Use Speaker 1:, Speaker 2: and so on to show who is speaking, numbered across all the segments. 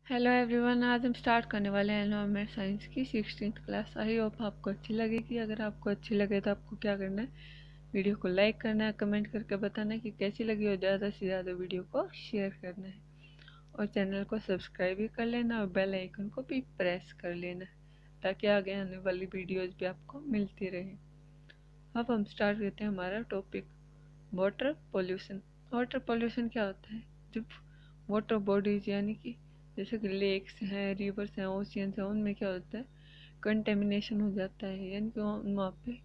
Speaker 1: Hello everyone, आज हम start करने वाले हैं एनवायरनमेंट साइंस की 16th क्लास। आई होप आपको अच्छी लगेगी। अगर आपको अच्छी लगे तो आपको क्या करना है, वीडियो को लाइक करना है, कमेंट करके बताना है कि कैसी लगी, और ज़्यादा से ज़्यादा वीडियो को शेयर करना है, और चैनल को सब्सक्राइब भी कर लेना और बेल आइकन को भी प्रेस कर लेना ताकि आगे आने वाली वीडियोज़ भी आपको मिलती रहे। अब हम स्टार्ट करते हैं हमारा topic, water pollution. Water pollution क्या होता है? जब वाटर बॉडीज यानी कि जैसे कि लेक्स हैं, रिवर्स हैं, ओशियंस हैं, उनमें क्या होता है, कंटेमिनेशन हो जाता है, यानी कि वहाँ पे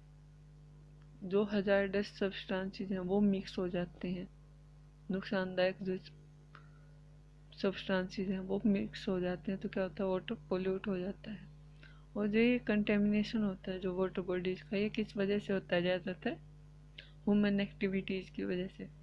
Speaker 1: जो हजारडस सब्सटेंसेस हैं वो मिक्स हो जाते हैं। नुकसानदायक जो सब्सटेंसेस हैं वो मिक्स हो जाते हैं, तो क्या होता है, वाटर पोल्यूट हो जाता है। और जो ये कंटेमिनेशन होता है जो वाटर बॉडीज का, ये किस वजह से होता है? ज़्यादातर ह्यूमन एक्टिविटीज़ की वजह से।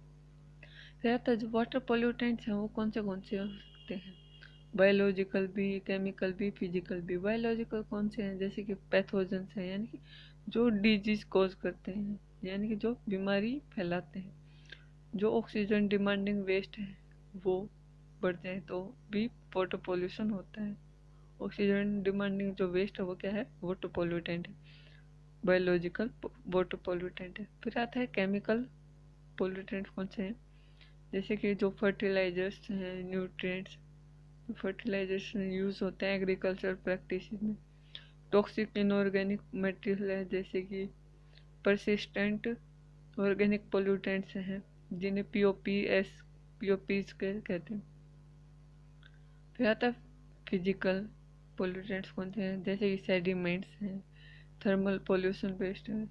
Speaker 1: फिर आता है जो वाटर पोल्यूटेंट्स हैं वो कौन से होते हैं? बायोलॉजिकल भी, केमिकल भी, फिजिकल भी। बायोलॉजिकल कौन से हैं? जैसे कि पैथोजेंस हैं, यानी कि जो डिजीज कॉज करते हैं, यानी कि जो बीमारी फैलाते हैं। जो ऑक्सीजन डिमांडिंग वेस्ट है वो बढ़ते हैं तो भी वाटर पोल्यूशन होता है। ऑक्सीजन डिमांडिंग जो वेस्ट है वो क्या है? वाटर पोल्यूटेंट है, बायोलॉजिकल वाटर पोल्यूटेंट है। फिर आता है केमिकल पोल्यूटेंट। कौन से हैं? जैसे कि जो फर्टिलाइजर्स हैं, न्यूट्रिएंट्स, फर्टिलाइजर्स यूज़ होते हैं एग्रीकल्चर प्रैक्टिस में। टॉक्सिक इनऑर्गेनिक मटेरियल है, जैसे कि परसिस्टेंट ऑर्गेनिक पोल्यूटेंट्स हैं जिन्हें पीओपीज कहते हैं। फिर आता है फिजिकल पोल्यूटेंट्स। कौन से हैं? जैसे कि सेडिमेंट्स हैं, थर्मल पोल्यूशन वेस्ट है,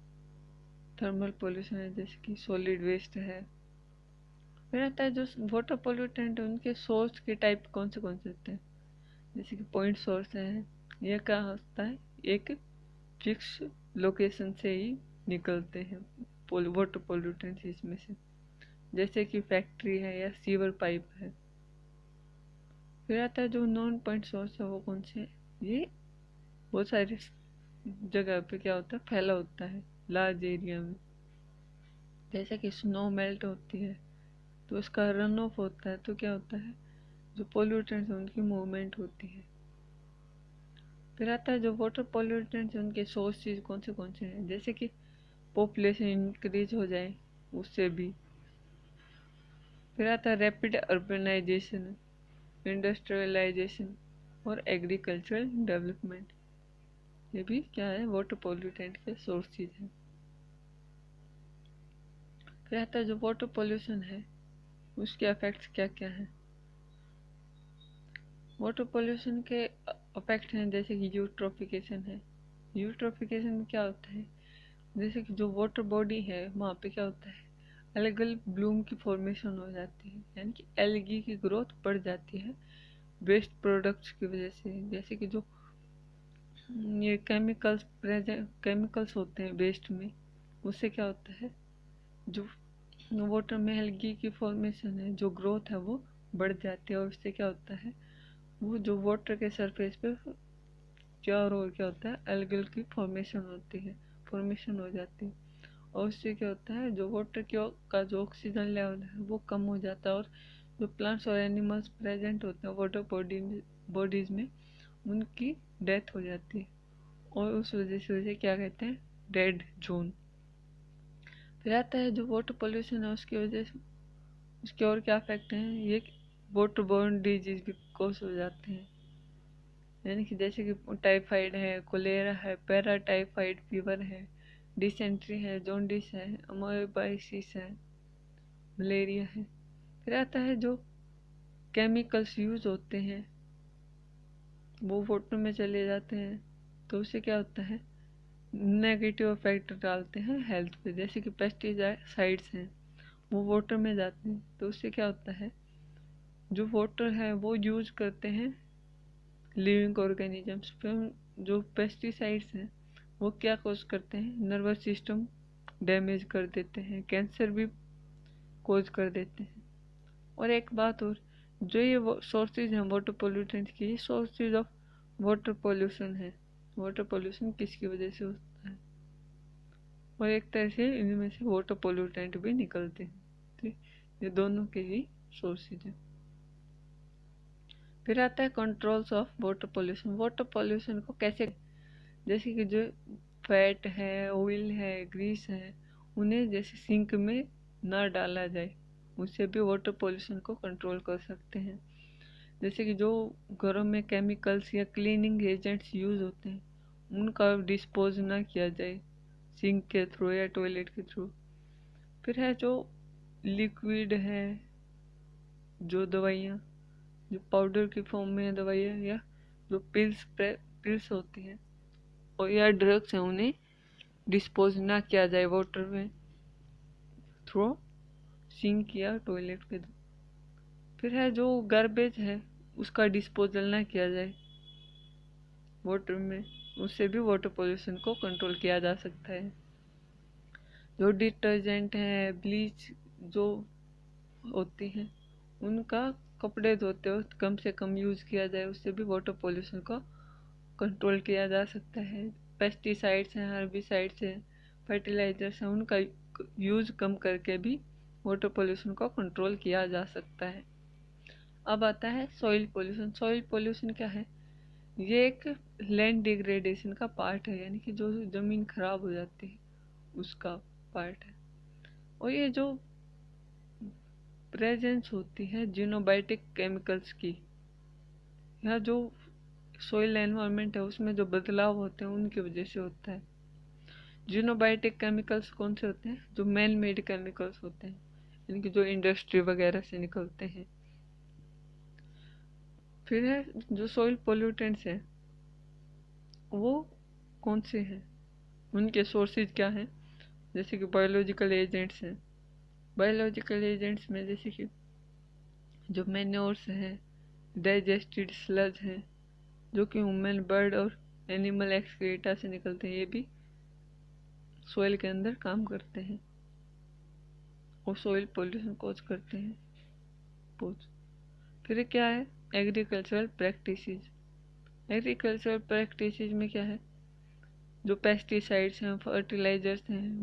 Speaker 1: थर्मल पोल्यूशन है, जैसे कि सॉलिड वेस्ट है। फिर आता है जो वाटर पोल्यूटेंट, उनके सोर्स के टाइप कौन से होते हैं? जैसे कि पॉइंट सोर्स है, यह क्या होता है, एक फिक्स लोकेशन से ही निकलते हैं वाटर पोल्यूटेंट्स इसमें से, जैसे कि फैक्ट्री है या सीवर पाइप है। फिर आता है जो नॉन पॉइंट सोर्स है, वो कौन से? ये बहुत सारी जगह पे क्या होता है, फैला होता है लार्ज एरिया में। जैसे कि स्नो मेल्ट होती है तो उसका रन ऑफ होता है, तो क्या होता है, जो पोल्यूटेंट्स हैं उनकी मूवमेंट होती है। फिर आता है जो वाटर पोल्यूटेंट्स हैं उनके सोर्सेज कौन से हैं? जैसे कि पॉपुलेशन इंक्रीज हो जाए उससे भी। फिर आता है रैपिड अर्बनाइजेशन, इंडस्ट्रियलाइजेशन और एग्रीकल्चरल डेवलपमेंट। ये भी क्या है, वाटर पोल्यूटेंट के सोर्सेज हैं। फिर आता है जो वाटर पोल्यूशन है उसके इफेक्ट्स क्या क्या हैं? वाटर पोल्यूशन के इफेक्ट हैं जैसे कि यूट्रोफिकेशन है। यूट्रोफिकेशन में क्या होता है, जैसे कि जो वाटर बॉडी है वहाँ पे क्या होता है, अलग अलग ब्लूम की फॉर्मेशन हो जाती है, यानी कि एल्गी की ग्रोथ बढ़ जाती है वेस्ट प्रोडक्ट्स की वजह से। जैसे कि जो ये केमिकल्स होते हैं वेस्ट में, उससे क्या होता है, जो वाटर में एल्गी की फॉर्मेशन है, जो ग्रोथ है वो बढ़ जाती है, और उससे क्या होता है, वो जो वाटर के सरफेस पे चारों ओर क्या होता है, एल्गल की फॉर्मेशन हो जाती है। और उससे क्या होता है, जो वाटर का जो ऑक्सीजन लेवल है वो कम हो जाता है, और जो प्लांट्स और एनिमल्स प्रेजेंट होते हैं वाटर बॉडीज में उनकी डेथ हो जाती है, और उस वजह से उसे क्या कहते हैं, डेड जोन। फिर आता है जो वाटर पोल्यूशन है उसकी वजह से उसके और क्या इफेक्ट हैं, ये वाटर बोर्न डिजीज भी कॉज हो जाते हैं, यानी कि जैसे कि टाइफाइड है, कोलेरा है, पैराटाइफाइड फीवर है, डिसेंट्री है, जॉन्डिस है, अमोबाइसिस है, मलेरिया है। फिर आता है जो केमिकल्स यूज होते हैं वो वाटर में चले जाते हैं, तो उससे क्या होता है, नेगेटिव इफेक्ट डालते हैं हेल्थ पे। जैसे कि पेस्टिसाइड्स हैं वो वाटर में जाते हैं, तो उससे क्या होता है, जो वाटर है वो यूज करते हैं लिविंग ऑर्गेनिजम्स। फिर जो पेस्टिसाइड्स हैं वो क्या कॉज करते हैं, नर्वस सिस्टम डैमेज कर देते हैं, कैंसर भी कॉज कर देते हैं। और एक बात और, जो ये सोर्सेज हैं वाटर पोल्यूटेंट की, सोर्सेज ऑफ वाटर पोल्यूशन है। वाटर पोल्यूशन किसकी वजह से होता है, और एक तरह से इनमें से वाटर पोल्यूटेंट भी निकलते हैं, ठीक, ये दोनों के ही सोर्सेज हैं। फिर आता है controls of water pollution. Water pollution को कैसे, जैसे कि जो फैट है, ऑयल है, ग्रीस है, उन्हें जैसे सिंक में ना डाला जाए, उससे भी वाटर पोल्यूशन को कंट्रोल कर सकते हैं। जैसे कि जो घरों में केमिकल्स या क्लीनिंग एजेंट्स यूज़ होते हैं, उनका डिस्पोज ना किया जाए सिंक के थ्रू या टॉयलेट के थ्रू। फिर है जो लिक्विड है, जो दवाइयाँ, जो पाउडर की फॉर्म में दवाइयाँ या जो पिल्स होती हैं और या ड्रग्स हैं, उन्हें डिस्पोज ना किया जाए वाटर में थ्रू सिंक या टॉयलेट के थ्रू। फिर है जो गार्बेज है, उसका डिस्पोजल ना किया जाए वाटर में, उससे भी वाटर पोल्यूशन को कंट्रोल किया जा सकता है। जो डिटर्जेंट है, ब्लीच जो होती हैं, उनका कपड़े धोते वक्त कम से कम यूज़ किया जाए, उससे भी वाटर पोल्यूशन को कंट्रोल किया जा सकता है। पेस्टिसाइड्स हैं, हर्बिसाइड्स हैं, फर्टिलाइजर्स हैं, उनका यूज़ कम करके भी वाटर पोल्यूशन को कंट्रोल किया जा सकता है। अब आता है सॉइल पोल्यूशन। सॉइल पोल्यूशन क्या है? ये एक लैंड डिग्रेडेशन का पार्ट है, यानी कि जो ज़मीन खराब हो जाती है उसका पार्ट है। और ये जो प्रेजेंस होती है जीनोबायोटिक केमिकल्स की, या जो सोइल एनवायरनमेंट है उसमें जो बदलाव होते हैं उनकी वजह से होता है। जीनोबायोटिक केमिकल्स कौन से होते हैं? जो मैन मेड केमिकल्स होते हैं, यानी कि जो इंडस्ट्री वगैरह से निकलते हैं। फिर है जो सोइल पोल्यूटेंट्स हैं, वो कौन से हैं, उनके सोर्सेज क्या हैं? जैसे कि बायोलॉजिकल एजेंट्स हैं। बायोलॉजिकल एजेंट्स में जैसे कि जो मैन्योर्स हैं, डाइजेस्टेड स्लज हैं, जो कि ह्यूमन, बर्ड और एनिमल एक्सक्रीटा से निकलते हैं, ये भी सोइल के अंदर काम करते हैं और सोइल पोल्यूशन कॉज करते हैं। फिर क्या है? Agricultural practices. एग्रीकल्चरल प्रैक्टिसेस में क्या है? जो पेस्टिसाइड्स हैं, फर्टिलाइजर्स हैं,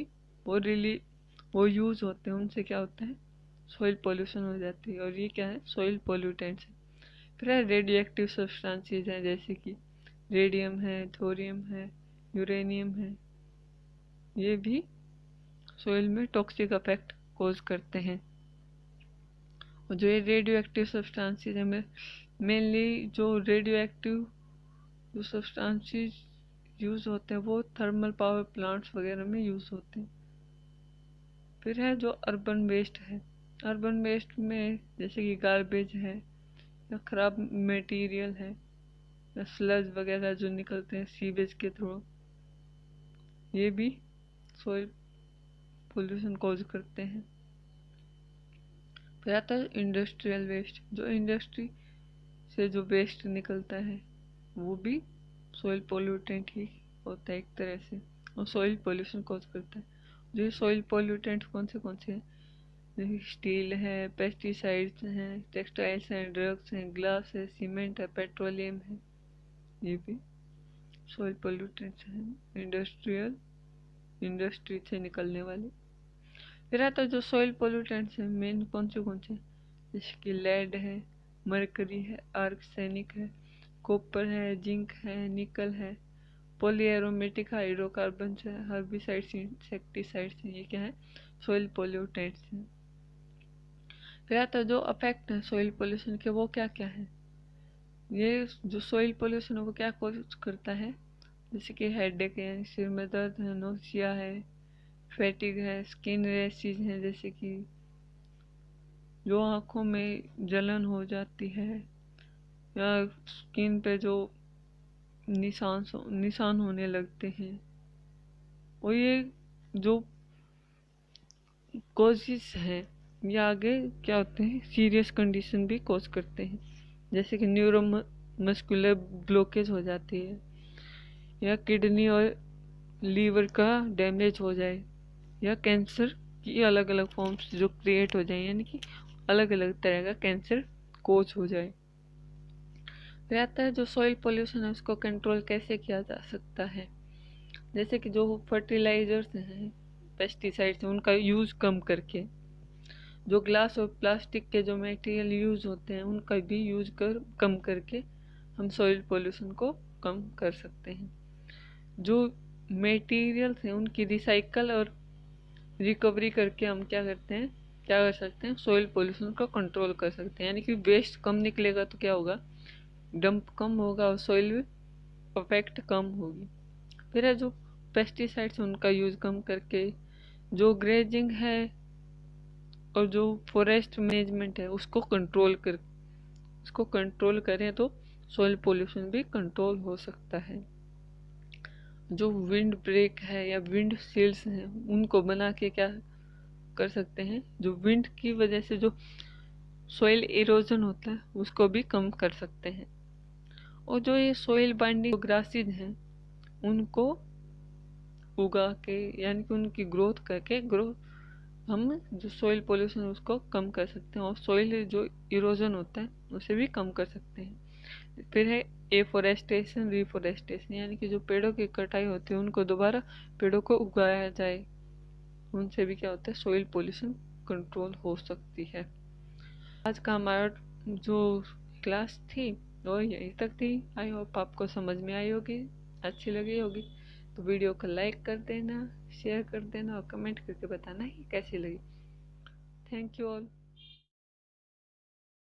Speaker 1: वो यूज़ होते हैं, उनसे क्या होता है? सोइल पोल्यूशन हो जाती है, और ये क्या है? सोइल पोल्यूटेंट्स है। फिर है रेडियो एक्टिव सब्सटेंसेस हैं, जैसे कि रेडियम है, थोरियम है, यूरेनियम है, ये भी सोइल में टॉक्सिक इफेक्ट कॉज करते हैं। और जो ये रेडियो एक्टिव सब्सटेंसेस हैं, मेनली जो रेडियो एक्टिव जो सब्सटेंसेस यूज़ होते हैं वो थर्मल पावर प्लांट्स वगैरह में यूज़ होते हैं। फिर है जो अर्बन वेस्ट है। अर्बन वेस्ट में जैसे कि गार्बेज है, या ख़राब मटेरियल है, या स्लज वगैरह जो निकलते हैं सीवेज के थ्रू, ये भी सोइल पोल्यूशन कॉज करते हैं। फिर आता है इंडस्ट्रियल वेस्ट। जो इंडस्ट्री से जो वेस्ट निकलता है वो भी सोइल पोल्यूटेंट ही होता है एक तरह से, और सोइल पोल्यूशन कॉज करता है। जो सोइल पोल्यूटेंट कौन से हैं? जैसे स्टील है, पेस्टिसाइड्स हैं, टेक्सटाइल्स हैं, ड्रग्स हैं, ग्लास है, सीमेंट है, पेट्रोलियम है, ये भी सोइल पोल्यूटेंट्स हैं इंडस्ट्री से निकलने वाले। फिर आता है जो सोइल पोल्यूटेंट्स हैं, मेन कौन से? जैसे कि लेड है, मरकरी है, आर्सेनिक है, कॉपर है, जिंक है, निकल है, पॉलीएरोमेटिक हाइड्रोकार्बन है, हर्बिसाइड्स, इंसेक्टिसाइड्स हैं, ये क्या है? सोइल पोल्यूटेंट्स हैं। फिर आता है जो अफेक्ट है सोइल पोल्यूशन के, वो क्या क्या है? ये जो सोइल पोल्यूशन है वो क्या कॉज करता है? जैसे कि हेडेक है, सिर में दर्द है, नोसिया है, फैटिग है, स्किन रैशेज हैं, जैसे कि जो आँखों में जलन हो जाती है, या स्किन पे जो निशान होने लगते हैं। और ये जो कॉजेस हैं, ये आगे क्या होते हैं? सीरियस कंडीशन भी कॉज करते हैं, जैसे कि न्यूरोमस्कुलर ब्लॉकेज हो जाती है, या किडनी और लीवर का डैमेज हो जाए, या कैंसर की अलग अलग फॉर्म्स जो क्रिएट हो जाए, यानी कि अलग अलग तरह का कैंसर कोज हो जाए। फिर आता है जो सॉइल पोल्यूशन है उसको कंट्रोल कैसे किया जा सकता है? जैसे कि जो फर्टिलाइजर्स हैं, पेस्टिसाइड्स हैं, उनका यूज़ कम करके। जो ग्लास और प्लास्टिक के जो मटेरियल यूज़ होते हैं उनका भी यूज कम करके हम सॉइल पोल्यूशन को कम कर सकते हैं। जो मटेरियल्स हैं उनकी रिसाइकल और रिकवरी करके हम क्या कर सकते हैं, सॉइल पोल्यूशन को कंट्रोल कर सकते हैं। यानी कि वेस्ट कम निकलेगा तो क्या होगा, डंप कम होगा और सॉइल इफेक्ट कम होगी। फिर है जो पेस्टिसाइड्स उनका यूज़ कम करके, जो ग्रेजिंग है और जो फॉरेस्ट मैनेजमेंट है उसको कंट्रोल करें तो सॉइल पोल्यूशन भी कंट्रोल हो सकता है। जो विंड ब्रेक है या विंड शील्ड्स हैं उनको बना के क्या कर सकते हैं, जो विंड की वजह से जो सॉइल इरोजन होता है उसको भी कम कर सकते हैं। और जो ये सॉइल बाइंडिंग ग्रासेज हैं उनको उगा के यानी कि उनकी ग्रोथ करके हम जो सॉइल पोल्यूशन है उसको कम कर सकते हैं और सॉइल जो इरोजन होता है उसे भी कम कर सकते हैं। फिर है एफोरेस्टेशन रिफोरेस्टेशन, यानी कि जो पेड़ों की कटाई होती है उनको दोबारा पेड़ों को उगाया जाए, उनसे भी क्या होता है, सॉइल पोल्यूशन कंट्रोल हो सकती है। आज का हमारा जो क्लास थी वो यहीं तक थी। आई होप आपको समझ में आई होगी, अच्छी लगी होगी। तो वीडियो को लाइक कर देना, शेयर कर देना और कमेंट करके बताना कि कैसी लगी। Thank you all.